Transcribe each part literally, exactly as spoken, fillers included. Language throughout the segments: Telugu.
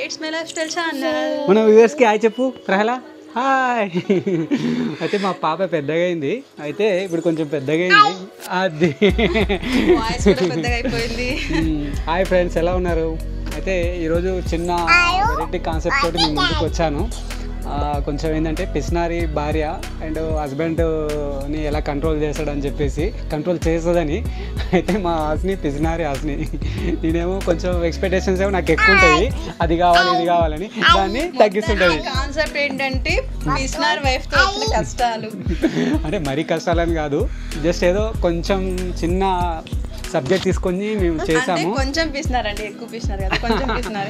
It's my lifestyle channel. మన వ్యూవర్స్కి హాయ్ చెప్పు ప్రహలా. హాయ్. అయితే మా పాప పెద్దగా అయింది, అయితే ఇప్పుడు కొంచెం పెద్దగా అయింది. అది వాయిస్ కూడా పెద్దగా అయిపోయింది. హాయ్ ఫ్రెండ్స్, ఎలా ఉన్నారు? అయితే ఈరోజు చిన్న వెరైటీ కాన్సెప్ట్ తోటి నేను ముందుకు వచ్చాను. కొంచెం ఏంటంటే పిసినారి భార్య అండ్ హస్బెండ్ని ఎలా కంట్రోల్ చేస్తాడని చెప్పేసి, కంట్రోల్ చేస్తుందని. అయితే మా హాస్ని పిసినారి హాస్ని, నేనేమో కొంచెం ఎక్స్పెక్టేషన్స్ ఏమో నాకు ఎక్కువ ఉంటాయి, అది కావాలి ఇది కావాలని, దాన్ని తగ్గిస్తుంటుంది. కాన్సెప్ట్ ఏంటంటే పిసినారి వైఫ్ తో కష్టాలు, అంటే మరీ కష్టాలని కాదు, జస్ట్ ఏదో కొంచెం చిన్న సబ్జెక్ట్ తీసుకొని మేము చేసాము. కొంచెం పిసినారండి, ఎక్కువ పిసినారు కదా, కొంచెం పిసినారు.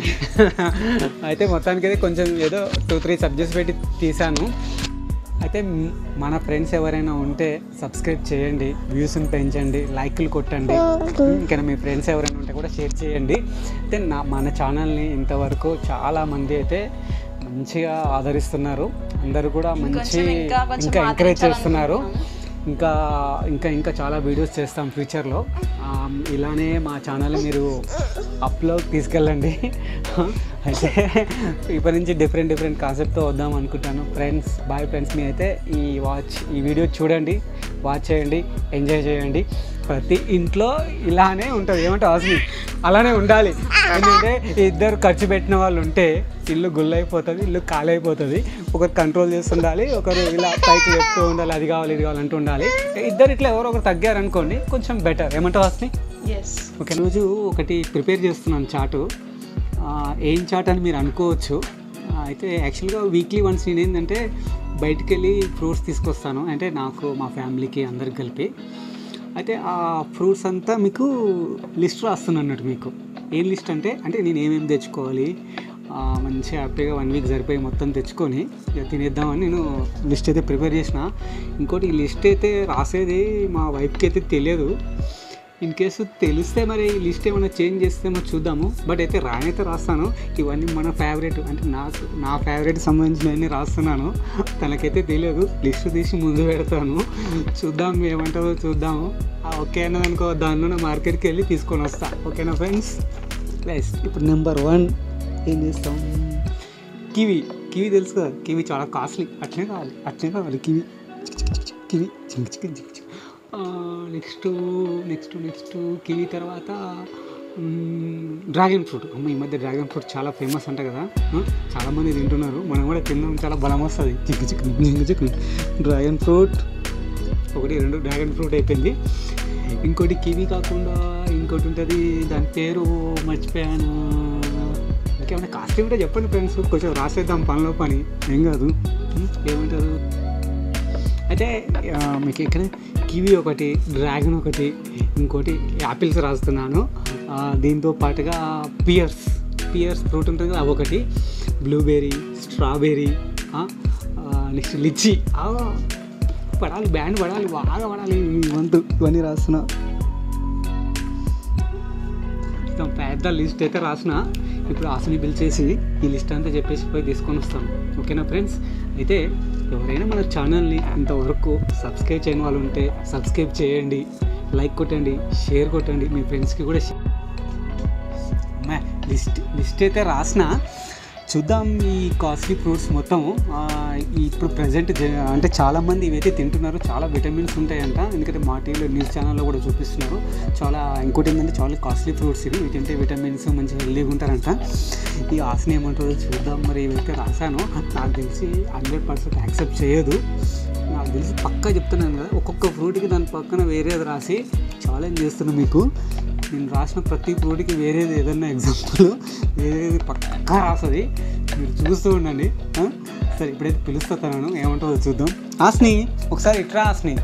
అయితే మొత్తానికి అయితే కొంచెం ఏదో టూ త్రీ సబ్జెక్ట్స్ పెట్టి తీసాను. అయితే మన ఫ్రెండ్స్ ఎవరైనా ఉంటే సబ్స్క్రైబ్ చేయండి, వ్యూస్ని పెంచండి, లైక్లు కొట్టండి. ఇంకా మీ ఫ్రెండ్స్ ఎవరైనా ఉంటే కూడా షేర్ చేయండి. అయితే నా మన ఛానల్ని ఇంతవరకు చాలామంది అయితే మంచిగా ఆదరిస్తున్నారు, అందరూ కూడా మంచి ఇంకా ఎంకరేజ్ చేస్తున్నారు. ఇంకా ఇంకా ఇంకా చాలా వీడియోస్ చేస్తాం ఫ్యూచర్లో. ఇలానే మా ఛానల్ మీరు అప్లోడ్ తీసుకెళ్ళండి. అయితే ఇప్పటి నుంచి డిఫరెంట్ డిఫరెంట్ కాన్సెప్ట్తో వద్దాం అనుకుంటాను. ఫ్రెండ్స్ బాయ్ ఫ్రెండ్స్, మీ అయితే ఈ వాచ్ ఈ వీడియో చూడండి, వాచ్ చేయండి, ఎంజాయ్ చేయండి. ప్రతి ఇంట్లో ఇలానే ఉంటుంది, ఏమంటే అవసరం అలానే ఉండాలి. ఎందుకంటే ఇద్దరు ఖర్చు పెట్టిన వాళ్ళు ఉంటే ఇల్లు గుల్లైపోతుంది, ఇల్లు కాలైపోతుంది. ఒకరు కంట్రోల్ చేస్తుండాలి, ఒకరు ఇలా పైకి చెప్తూ ఉండాలి, అది కావాలి ఇది కావాలి అంటూ ఉండాలి. ఇద్దరు ఇట్లా ఎవరో ఒకరు తగ్గారనుకోండి కొంచెం బెటర్. ఏమంటావు హాస్ని? ఓకే, రోజు ఒకటి ప్రిపేర్ చేస్తున్నాను చాటు. ఏం చాట్ అని మీరు అనుకోవచ్చు. అయితే యాక్చువల్గా వీక్లీ వన్స్ నేను ఏంటంటే బయటికి వెళ్ళి ఫ్రూట్స్ తీసుకొస్తాను, అంటే నాకు మా ఫ్యామిలీకి అందరికి కలిపి. అయితే ఆ ఫ్రూట్స్ అంతా మీకు లిస్ట్ రాస్తున్నాను అన్నట్టు. మీకు ఏం లిస్ట్ అంటే అంటే నేను ఏమేమి తెచ్చుకోవాలి, మంచిగా హ్యాపీగా వన్ వీక్ సరిపోయి మొత్తం తెచ్చుకొని ఇక తినేద్దామని నేను లిస్ట్ అయితే ప్రిపేర్ చేసిన. ఇంకోటి ఈ లిస్ట్ అయితే రాసేది మా వైఫ్కి అయితే తెలియదు. ఇన్ కేసు తెలిస్తే మరి ఈ లిస్ట్ ఏమైనా చేంజ్ చేస్తేమో చూద్దాము. బట్ అయితే రానైతే రాస్తాను. ఇవన్నీ మన ఫేవరెట్, అంటే నాకు నా ఫేవరెట్ సంబంధించినవన్నీ రాస్తున్నాను. తనకైతే తెలియదు, లిస్ట్ తీసి ముందు పెడతాను. చూద్దాం ఏమంటారో చూద్దాము. ఓకే అన్నది అనుకో, దానిలో మార్కెట్కి వెళ్ళి తీసుకొని వస్తా. ఓకేనా ఫ్రెండ్స్? ప్లస్ ఇప్పుడు నెంబర్ వన్ ఏం చేస్తాం, కివి. కివి తెలుసు కదా, కివి చాలా కాస్ట్లీ. అట్లనే కావాలి, అట్లనే కావాలి కివి కివి చిక్ చిక్ చిక్ చిక్ నెక్స్ట్ నెక్స్ట్ నెక్స్ట్ కివి తర్వాత డ్రాగన్ ఫ్రూట్. అమ్మ ఈ మధ్య డ్రాగన్ ఫ్రూట్ చాలా ఫేమస్ అంట కదా, చాలామంది తింటున్నారు. మనం కూడా తిన్నాం, చాలా బలం వస్తుంది. చిక్కు చిక్కు చిక్కు చిక్కు డ్రాగన్ ఫ్రూట్ ఒకటి, రెండు డ్రాగన్ ఫ్రూట్ అయిపోయింది. ఇంకోటి కివి కాకుండా ఇంకోటి ఉంటుంది, దాని పేరు మర్చిపోయాను. ఇంకేమైనా కాస్ట్లీ ఉంటే చెప్పండి ఫ్రెండ్స్, కొంచెం రాసేద్దాం పనిలో పని, ఏం కాదు. ఏమంటారు? అయితే మీకు ఇక్కడ కివి ఒకటి, డ్రాగన్ ఒకటి, ఇంకోటి యాపిల్స్ రాస్తున్నాను. దీంతో పాటుగా పియర్స్ పియర్స్ ఫ్రూట్ ఉంటుంది కదా, అవొకటి, బ్లూబెర్రీ, స్ట్రాబెర్రీ, నెక్స్ట్ లిచ్చి. పడాలి, బ్యాండ్ పడాలి, బాగా పడాలి వంతు. ఇవన్నీ రాస్తున్నా. పెద్ద లిస్ట్ అయితే రాసిన. ఇప్పుడు ఆశని పిలిచేసి ఈ లిస్ట్ అంతా చెప్పేసి పోయి తీసుకొని వస్తాను. ఓకేనా ఫ్రెండ్స్? అయితే ఎవరైనా మన ఛానల్ని ఇంతవరకు సబ్స్క్రైబ్ చేయని వాళ్ళు ఉంటే సబ్స్క్రైబ్ చేయండి, లైక్ కొట్టండి, షేర్ కొట్టండి, మీ ఫ్రెండ్స్కి కూడా లిస్ట్ లిస్ట్ అయితే రాసిన. చూద్దాం ఈ కాస్ట్లీ ఫ్రూట్స్ మొత్తం. ఇప్పుడు ప్రజెంట్ అంటే చాలామంది ఇవైతే తింటున్నారు, చాలా విటమిన్స్ ఉంటాయంట. ఎందుకంటే మా టీవీలో న్యూస్ ఛానల్లో కూడా చూపిస్తున్నారు. చాలా ఇంకోటి ఏంటంటే చాలా కాస్ట్లీ ఫ్రూట్స్ ఇవి, వీటింటే విటమిన్స్ మంచిగా హెల్దీగా ఉంటారంట. ఈ ఆశని ఏమంటారో చూద్దాం. మరి ఇవైతే రాశాను, నాకు తెలిసి హండ్రెడ్ పర్సెంట్ యాక్సెప్ట్ చేయదు. నాకు తెలిసి పక్కా చెప్తున్నాను కదా, ఒక్కొక్క ఫ్రూట్కి దాని పక్కన వేరేది రాసి ఛాలెంజ్ చేస్తున్నాను మీకు. నేను రాసిన ప్రతి ఫ్రూట్కి వేరేది ఏదన్నా ఎగ్జాంపుల్ వేరేది పక్కా రాస్తుంది, మీరు చూస్తూ ఉండండి. సరే ఇప్పుడైతే పిలుస్తాను, ఏమంటుందో చూద్దాం. ఆస్ని ఒకసారి ఇట్రా. ఆస్ని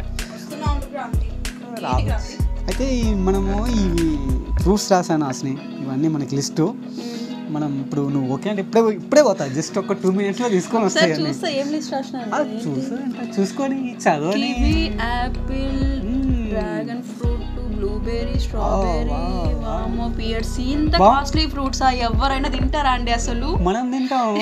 అయితే మనము ఈ ఫ్రూట్స్ రాసాను ఆస్ని, ఇవన్నీ మనకి లిస్టు. మనం ఇప్పుడు నువ్వు ఓకే అంటే ఇప్పుడే ఇప్పుడే పోతా, జస్ట్ ఒక టూ మినిట్స్లో తీసుకొని వస్తాయి. చూసా చూసుకొని చదవని. డ్రాగన్ ఫ్రూట్, బ్లూబెర్రీ, స్ట్రాబెర్రీ, వామో, పియర్స్, ఇంత కాస్ట్లీ ఫ్రూట్స్ ఎవరైనా తింటారా అండి? అసలు మనం తింటాం.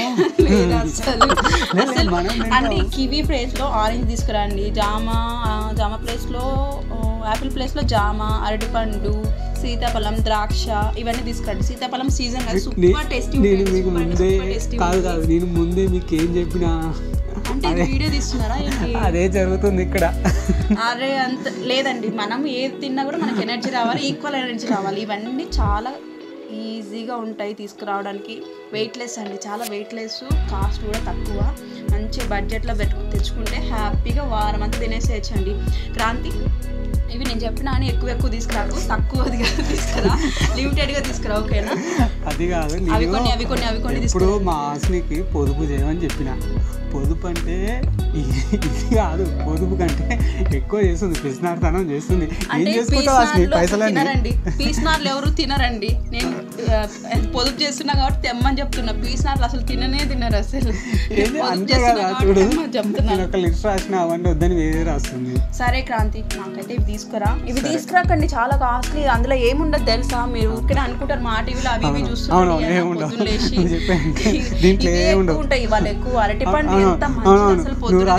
అసలు అంటే కివీ ప్లేస్ లో ఆరెంజ్ తీసుకురండి, జామ జామ ప్లేస్ లో యాపిల్ ప్లేస్లో జామ, అరటిపండు, సీతాఫలం, ద్రాక్ష ఇవన్నీ తీసుకురండి. సీతాఫలం సీజన్ కదా, సూపర్ టేస్టీ. నేను మీకు ముందే కాదు కాదు నేను ముందే మీకు ఏం చెప్పినా అంటే వీడియో తీస్తున్నారా? అదే జరుగుతుంది ఇక్కడ. అరే అంత లేదండి, మనం ఏది తిన్నా కూడా మనకి ఎనర్జీ రావాలి, ఈక్వల్ ఎనర్జీ రావాలి. ఇవన్నీ చాలా ఈజీగా ఉంటాయి తీసుకురావడానికి. వెయిట్లెస్ అండి, చాలా వెయిట్లెస్, కాస్ట్ కూడా తక్కువ. మంచి బడ్జెట్లో పెట్టు తెచ్చుకుంటే హ్యాపీగా వారం అంతా తినేసేయచ్చండి. క్రాంతి, ఇవి నేను చెప్పినా అని ఎక్కువ ఎక్కువ తీసుకురాకు, తక్కువది కాదు తీసుకురా, లిమిటెడ్గా తీసుకురా, ఓకేనా? అది కాదు, అవి కొన్ని అవి కొన్ని అవి కొన్ని ఇప్పుడు మా ఆస్నికి పొదుపు చేయమని చెప్పిన. పొదుపు అంటే ఇది కాదు, పొదుపు కంటే ఎక్కువ చేస్తుంది, పిసినారితనం చేస్తుంది. ఏం చేసుకుంటావు ఆస్ని పైసలన్నీ? పీసినార్లు ఎవరు తినరండి. నేను పొదుపు చేస్తున్నా కాబట్టి తెమ్మని చెప్తున్నా. పీసినార్లు అసలు తిననే తినరు అసలు. అంతే కదా, చూడు చెప్తున్నా, ఒక లిస్ట్ రాసిన అవన్నీ వద్దని వేరే రాస్తుంది. సరే క్రాంతి, నాకైతే ఇవి తీసుకురా. ఇవి తీసుకురాకండి, చాలా కాస్ట్లీ. అందులో ఏముండదు తెలుసా? మీరు ఊరికే అనుకుంటారు మా టీవీలో అవి ఇవి చూస్తున్నారు. ఉంటాయి వాళ్ళు ఎక్కువ. అరటిపండు ఎంత మంచిది అసలు,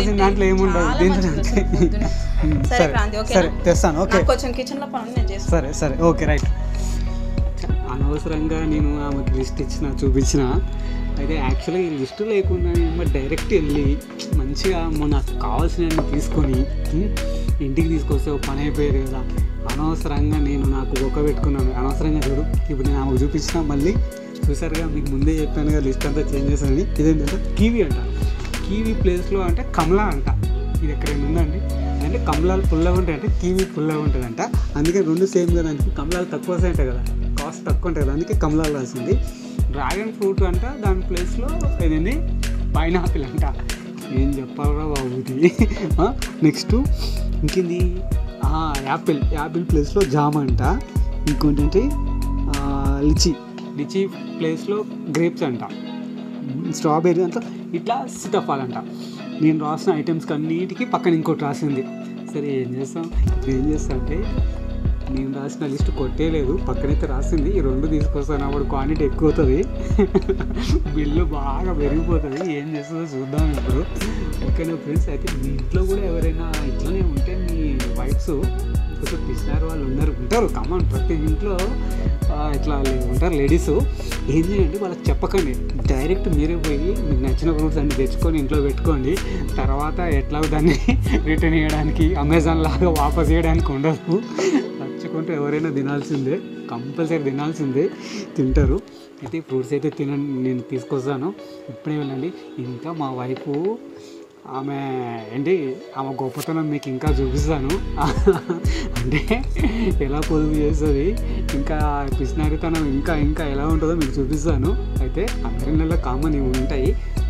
పొద్దున. సరే క్రాంతి, ఓకే తెస్తాను. ఓకే, కొంచెం కిచెన్ లో పని నేను చేస్తాను. సరే సరే ఓకే రైట్. అనవసరంగా నేను ఆమెకి లిస్ట్ ఇచ్చిన చూపించిన. అయితే యాక్చువల్గా ఈ లిస్టు లేకుండా నేను డైరెక్ట్ వెళ్ళి మంచిగా నాకు కావాల్సినవి తీసుకొని ఇంటికి తీసుకొస్తే ఒక పని అయిపోయేది కదా. అనవసరంగా నేను నాకు ఒక్క పెట్టుకున్నాను. అనవసరంగా చూడు, ఇప్పుడు నేను ఆమెకు చూపించిన, మళ్ళీ చూసారుగా, మీకు ముందే చెప్పాను కదా లిస్ట్ అంతా చేంజ్ చేశానని. ఇదేంటంటే కివీ అంట. కివీ ప్లేస్లో అంటే కమలా అంట. ఇది ఎక్కడైనా ఉందండి అంటే కమలాలు పుల్లగా ఉంటాయి అంటే కివీ పుల్లగా ఉంటుందంట. అందుకే రెండు సేమ్ కదా, అందుకే కమలాలు తక్కువ వస్తాయి కదా, కాస్ట్ తక్కువ ఉంటుంది కదా, అందుకే కమలాలు రాసింది. డ్రాగన్ ఫ్రూట్ అంట, దాని ప్లేస్లో ఏదండి పైనాపిల్ అంట. ఏం చెప్పాలరా బాబు ఇది. నెక్స్ట్ ఇంకేంది, యాపిల్. యాపిల్ ప్లేస్లో జామ అంట. ఇంకోటి లిచి. లిచి ప్లేస్లో గ్రేప్స్ అంట. స్ట్రాబెర్రీ అంతా ఇట్లా సీతాఫలం అంట. నేను రాసిన ఐటమ్స్కి అన్నిటికీ పక్కన ఇంకోటి రాసింది. సరే ఏం చేస్తాం, ఇప్పుడు ఏం చేస్తా అంటే నేను రాసిన లిస్ట్ కొట్టేయలేదు, పక్కనైతే రాసింది. ఈ రెండు తీసుకొస్తాను, అప్పుడు క్వాంటిటీ ఎక్కువ అవుతుంది, బిల్లు బాగా పెరిగిపోతుంది. ఏం చేస్తుందో చూద్దాం ఇప్పుడు. ఓకేనా ఫ్రెండ్స్? అయితే మీ ఇంట్లో కూడా ఎవరైనా ఇట్లనే ఉంటే, మీ వైఫ్స్ కొంచెం పిసినారు వాళ్ళు ఉన్నారు ఉంటారు, కామన్ ప్రతి ఇంట్లో ఇట్లా ఉంటారు లేడీస్. ఏం చేయండి, వాళ్ళకి చెప్పకండి, డైరెక్ట్ మీరే పోయి మీకు నచ్చిన ఫ్రూట్స్ అన్ని తెచ్చుకొని ఇంట్లో పెట్టుకోండి. తర్వాత ఎట్లా దాన్ని రిటర్న్ చేయడానికి అమెజాన్ లాగా వాపస్ చేయడానికి ఉండదు. నచ్చుకుంటే ఎవరైనా తినాల్సిందే, కంపల్సరీ తినాల్సిందే, తింటారు. అయితే ఫ్రూట్స్ అయితే తినండి, నేను తీసుకొస్తాను. ఇప్పుడే వెళ్ళండి. ఇంకా మా వైఫ్ ఆమె ఏంటి, ఆమె గొప్పతనం మీకు ఇంకా చూపిస్తాను. అంటే ఎలా పొదుపు చేస్తుంది, ఇంకా పిసినారితనం ఇంకా ఇంకా ఎలా ఉంటుందో మీకు చూపిస్తాను. అయితే అందరి నెలలో కామన్ ఇవి ఉంటాయి.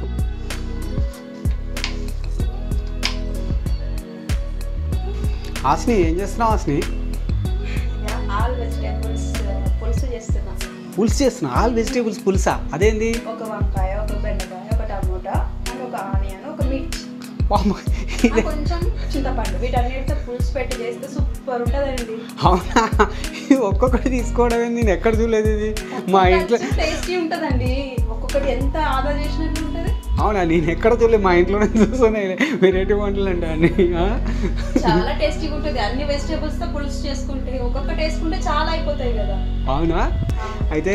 ఆస్ని ఏం చేస్తున్నావు? ఆస్ని పులుసు చేస్తున్నా. ఆల్ వెజిటేబుల్స్ పులుసా? అదేంది? ఒక వంకాయ, ఒక బెండకాయ, ఒక టమోటా, ఒక ఆనియన్, ఒక మిర్చి, కొంచెం చింతపండు, వీటన్నిటితో పులుసు పెట్టి చేస్తే సూపర్ ఉంటుందండి. అవునా? ఒక్కొక్కటి తీసుకోవడం ఏంది, నేను ఎక్కడ చూడలేదు ఇది. మా ఇంట్లో టేస్టీ ఉంటుందండి, ఒక్కొక్కటి ఎంత ఆదా చేసినట్టు ఉంటుంది. అవునా? నేను ఎక్కడ చూడలేదు, మా ఇంట్లోనే చూస్తున్నాయి వెరైటీ వంటలు అంటే అన్ని. చాలా టేస్టీగా ఉంటుంది. అన్ని వెజిటేబుల్స్ తో పులుసు చేసుకుంటే, ఒక్కొక్కటి వేసుకుంటే చాలా అయిపోతాయి కదా. అవునా? అయితే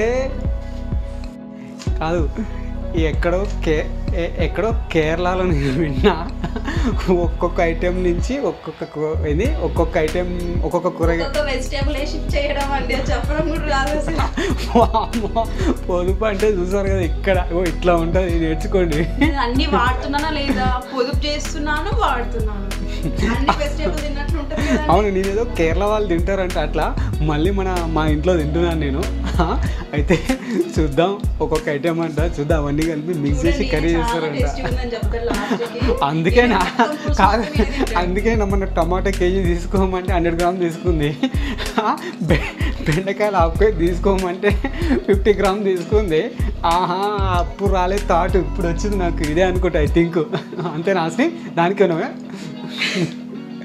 కాదు, ఎక్కడో కే ఎక్కడో కేరళలో నేను విన్నా, ఒక్కొక్క ఐటెం నుంచి ఒక్కొక్క ఇది ఒక్కొక్క ఐటెం ఒక్కొక్క కూరగాయ వెజిటేబుల్ వేసి చేయడం అండి, చెప్పడం కూడా రాదు అసలు. పొదుపు అంటే చూసారు కదా, ఇక్కడ ఇట్లా ఉంటుంది, నేర్చుకోండి. అన్ని వాడుతున్నానా లేదా, పొదుపు చేస్తున్నాను, వాడుతున్నాను, అన్ని వెజిటేబుల్ తిన్నట్లు ఉంటుంది. అవును, నేనేదో కేరళ వాళ్ళు తింటారంటే అట్లా, మళ్ళీ మన మా ఇంట్లో తింటున్నాను నేను. అయితే చూద్దాం, ఒక్కొక్క ఐటెం అంట చూద్దాం, అవన్నీ కలిపి మిక్స్ చేసి కర్రీ చేస్తారంట. అందుకేనా కాదు, అందుకేనా మన టమాటా కేజీ తీసుకోమంటే హండ్రెడ్ గ్రామ్ తీసుకుంది, బెండకాయలు హాఫ్ కేజీ తీసుకోమంటే ఫిఫ్టీ గ్రామ్ తీసుకుంది. ఆహా, అప్పుడు రాలేదు థాట్, ఇప్పుడు వచ్చింది నాకు, ఇదే అనుకుంటా. ఐ థింక్ అంతే. నాసి దానికేనా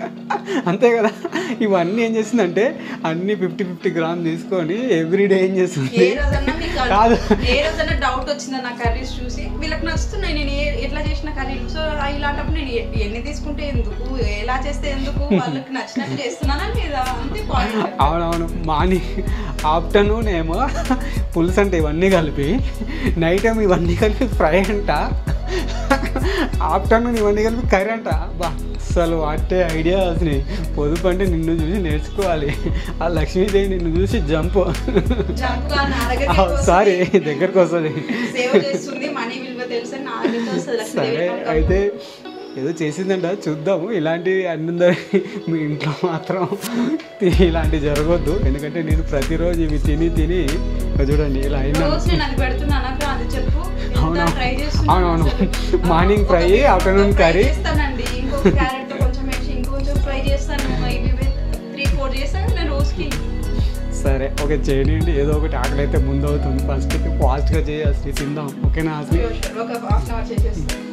అంతే కదా. ఇవన్నీ ఏం చేస్తుందంటే అన్ని ఫిఫ్టీ ఫిఫ్టీ గ్రామ్ తీసుకొని ఎవ్రీడే ఏం చేస్తుంది. ఏ రోజన్నా మీకు కాదు ఏ రోజన్నా డౌట్ వచ్చిందా నా కర్రీస్ చూసి వీళ్ళకి నచ్చుతున్నాయి నేను ఏ- ఎట్లా చేసిన కర్రీలు, సో ఇలాంటప్పుడు నేను ఎ- ఎన్ని తీసుకుంటే ఎందుకు, ఎలా చేస్తే ఎందుకు, వాళ్ళకి నచ్చినట్టు చేస్తున్నానా లేదా, అంతే పాయింట్. అవునవును. మార్నింగ్ ఆఫ్టర్నూన్ ఏమో పులుసు అంటే ఇవన్నీ కలిపి, నైట్ ఏమో ఇవన్నీ కలిపి ఫ్రై అంట, ఆఫ్టర్నూన్ ఇవన్నీ కలిపి కర్రీ అంట. బా అసలు వాటే ఐడియా వచ్చినాయి. పొదుపు అంటే నిన్ను చూసి నేర్చుకోవాలి. ఆ లక్ష్మీదేవి నిన్ను చూసి జంప్ జంపుగా నా దగ్గరికి వస్తుంది. సారీ దగ్గరకు వస్తుంది. సేవ్ చేస్తుంది, మనీ విలువ తెలుసు అని నా దగ్గరికి వస్తుంది లక్ష్మీదేవి. సరే అయితే ఏదో చేసిందంట చూద్దాము. ఇలాంటివి అందరి మీ ఇంట్లో మాత్రం ఇలాంటివి జరగొద్దు. ఎందుకంటే నేను ప్రతిరోజు ఇవి తిని తిని ఇక చూడండి ఇలా అయినా. రోజు నేను అది పెడుతున్నాను అక్క, అది చెప్పు. అవునా? ట్రై చేస్తున్నాను అవునవును. అసలు. మార్నింగ్ ఫ్రై, ఒక ఆఫ్టర్నూన్ ఫ్రై కర్రీ. చేస్తానండి, ఇంకొక క్యారెట్ తో కొంచెం వేసి ఇంకొంచెం ఫ్రై చేస్తాను. ఇవి త్రీ ఫోర్ చేస్తాను నేను రోజుకి. సరే ఓకే చేయండి. ఏదో ఒకటి ఆకలి అయితే ముందు అవుతుంది. ఫస్ట్ ఫాస్ట్గా చేయాల్సి తిందాం. ఓకేనా? ఒక హాఫ్ అన్ అవర్ చేసేస్తాను.